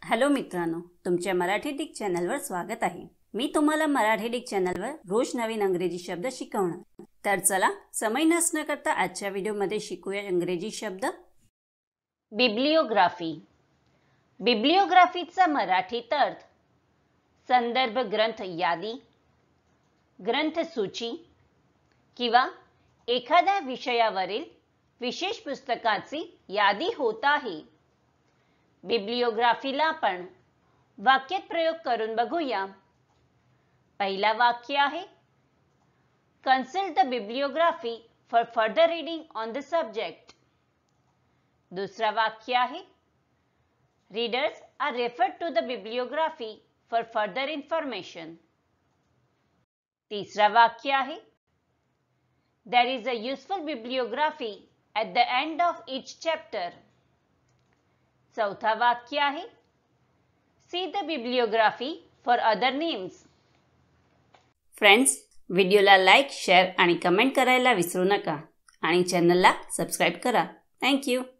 Hello मित्रांनो, तुमच्या Marathi Dick चॅनलवर स्वागत आहे। मी तुम्हाला मराठी डिक चॅनलवर रोज नवीन इंग्रजी शब्द शिकवणार। तर चला समय नष्ट न करता आजच्या व्हिडिओमध्ये शिकूया इंग्रजी शब्द। बिब्लिओग्राफी। बिब्लिओग्राफीचा मराठीत अर्थ संदर्भ ग्रंथ यादी, ग्रंथ सूची किंवा एखाद्या विषयावरील विशेष पुस्तकाची यादी होत आहे। बिब्लिओग्राफीला आपण वाक्यात प्रयोग करून बघूया। पहिला वाक्य आहे, consult the bibliography for further reading on the subject. दूसरा वाक्य आहे, readers are referred to the bibliography for further information. तीसरा वाक्य आहे, there is a useful bibliography at the end of each chapter. चौथा वाक्य आहे, see the bibliography for other names. Friends, व्हिडिओला लाईक, शेअर आणि कमेंट करायला विसरू नका आणि चॅनलला सबस्क्राइब करा। Thank you.